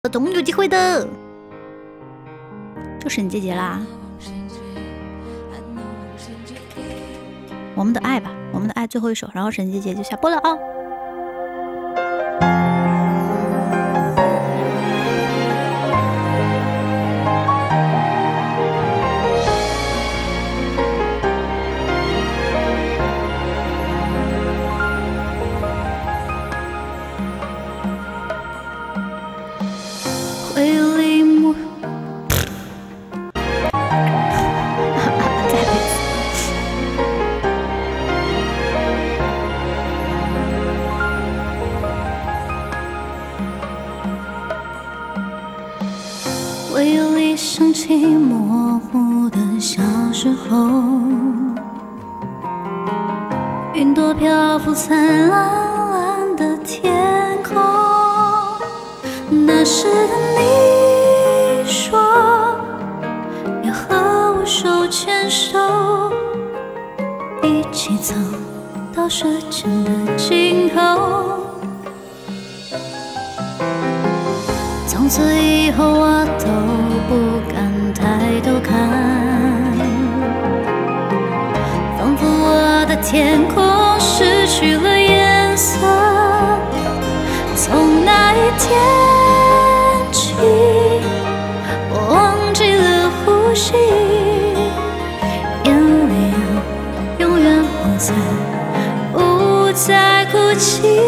总有机会的。就圣诞节啦，我们的爱吧，我们的爱最后一首，然后圣诞节就下播了啊。回里木，再来一次。回忆里想起模糊的小时候，云朵漂浮在蓝蓝的天空。那时的你说要和我手牵手，一起走到时间的尽头。从此以后我都不敢抬头看，仿佛我的天空失去了颜色。从那一天起，我忘记了呼吸，眼泪永远不再哭泣。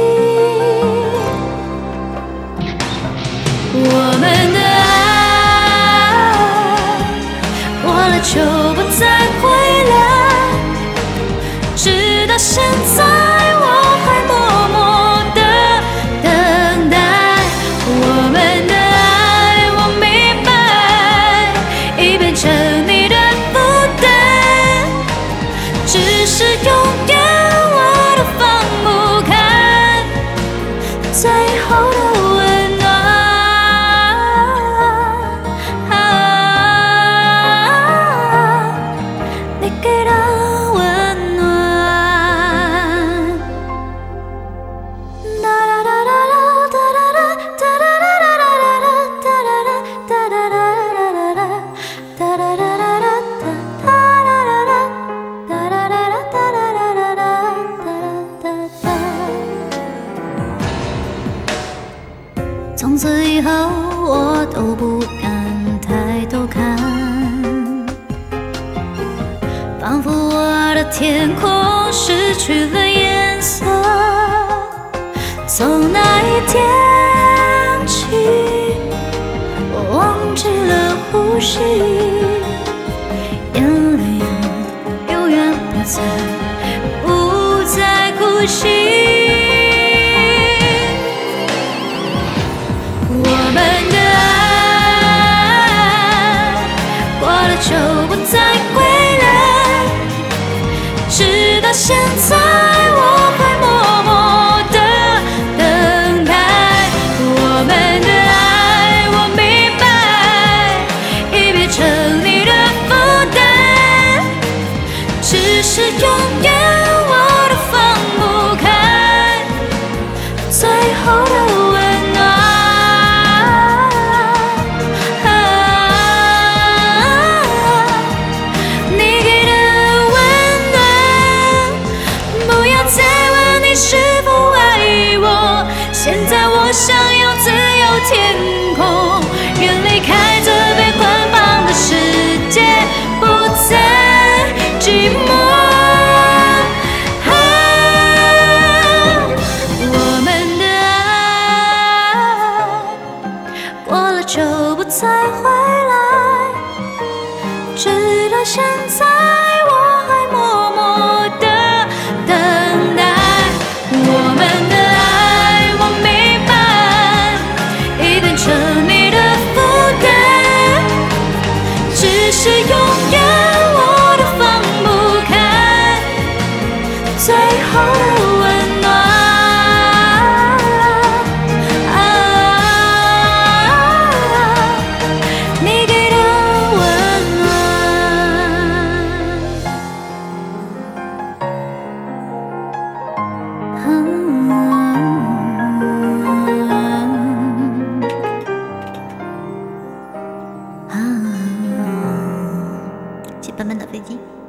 我们的爱过了就不再回来，直到现在我还默默地等待。我们的爱我明白，已变成你的负担，只是永远我都放不开最后的温暖。从此以后我都不敢抬头看，仿佛我的天空失去了颜色。从那一天起，我忘记了呼吸，眼泪永远不再哭泣。我们的爱过了就不再回来，直到现在我还默默地等待。我们的爱我明白，已变成你的负担，只是永远我都放不开最后的温暖。是否爱我？现在我想要自由天空，远离开这被捆绑的世界，不再寂寞。我们的爱过了就不再回来，直到现在我还默默地等待。我们的爱我明白，已变成你的负担，只是永远我都放不开最后的温暖。你给的温暖。 笨笨的飞机。